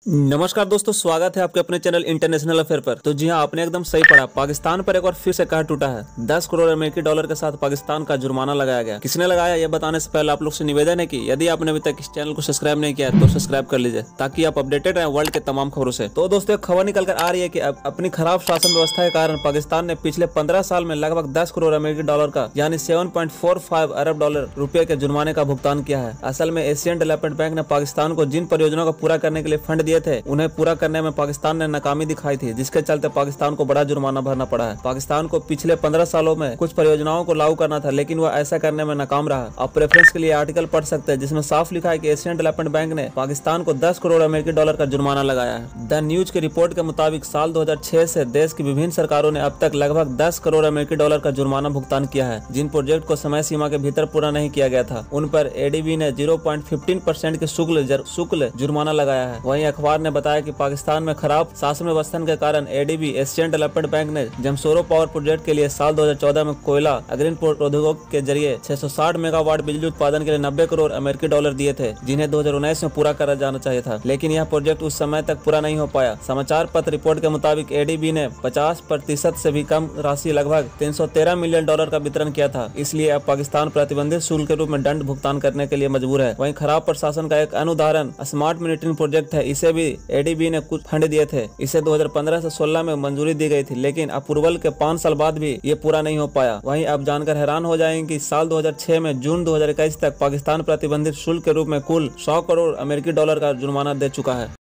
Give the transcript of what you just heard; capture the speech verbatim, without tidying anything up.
नमस्कार दोस्तों, स्वागत है आपके अपने चैनल इंटरनेशनल अफेयर पर। तो जी हाँ, आपने एकदम सही पढ़ा। पाकिस्तान पर एक बार फिर से कहर टूटा है। दस करोड़ अमेरिकी डॉलर के साथ पाकिस्तान का जुर्माना लगाया गया। किसने लगाया, यह बताने से पहले आप लोग से निवेदन है कि यदि आपने अभी तक इस चैनल को सब्सक्राइब नहीं किया है तो सब्सक्राइब कर लीजिए, ताकि आप अपडेटेड रहें वर्ल्ड के तमाम खबरों से। तो दोस्तों, एक खबर निकल कर आ रही है कि अपनी खराब शासन व्यवस्था के कारण पाकिस्तान ने पिछले पंद्रह साल में लगभग दस करोड़ अमेरिकी डॉलर का यानी सेवन पॉइंट फोर फाइव अरब डॉलर रुपए के जुर्माने का भुगतान किया है। असल में एशियन डेवलपमेंट बैंक ने पाकिस्तान को जिन परियोजनाओं को पूरा करने के लिए फंड दिए थे, उन्हें पूरा करने में पाकिस्तान ने नाकामी दिखाई थी, जिसके चलते पाकिस्तान को बड़ा जुर्माना भरना पड़ा है। पाकिस्तान को पिछले पंद्रह सालों में कुछ परियोजनाओं को लागू करना था, लेकिन वह ऐसा करने में नाकाम रहा। आप प्रेफरेंस के लिए आर्टिकल पढ़ सकते हैं, जिसमें साफ लिखा है कि एशियन डेवलपमेंट बैंक ने पाकिस्तान को दस करोड़ अमेरिकी डॉलर का जुर्माना लगाया है। द न्यूज की रिपोर्ट के मुताबिक साल दो हजार छह से देश की विभिन्न सरकारों ने अब तक लगभग दस करोड़ अमेरिकी डॉलर का जुर्माना भुगतान किया है। जिन प्रोजेक्ट को समय सीमा के भीतर पूरा नहीं किया गया था, उन पर एडीबी ने जीरो पॉइंट फिफ्टीन परसेंट के शुल्क शुल्क जुर्माना लगाया है। वहीं अखबार ने बताया कि पाकिस्तान में खराब शासन व्यवस्था के कारण एडीबी एशियन डेवलपमेंट बैंक ने जमशोरो पावर प्रोजेक्ट के लिए साल दो हजार चौदह में कोयला अग्रिम प्रौद्योगिकी के जरिए छह सौ साठ मेगावाट बिजली उत्पादन के लिए नब्बे करोड़ अमेरिकी डॉलर दिए थे, जिन्हें दो हजार उन्नीस में पूरा करा जाना चाहिए था, लेकिन यह प्रोजेक्ट उस समय तक पूरा नहीं हो पाया। समाचार पत्र रिपोर्ट के मुताबिक एडीबी ने पचास प्रतिशत से भी कम राशि लगभग तीन सौ तेरह मिलियन डॉलर का वितरण किया था। इसलिए अब पाकिस्तान प्रतिबंधित शुल्क के रूप में दंड भुगतान करने के लिए मजबूर है। वहीं खराब प्रशासन का एक अन्य उदाहरण स्मार्ट मीटरिंग प्रोजेक्ट है। इसे भी एडीबी ने कुछ फंड दिए थे। इसे दो हजार पंद्रह से सोलह में मंजूरी दी गई थी, लेकिन अप्रूवल के पाँच साल बाद भी ये पूरा नहीं हो पाया। वहीं आप जानकर हैरान हो जाएंगे कि साल दो हजार छह में जून दो हजार इक्कीस तक पाकिस्तान प्रतिबंधित शुल्क के रूप में कुल सौ करोड़ अमेरिकी डॉलर का जुर्माना दे चुका है।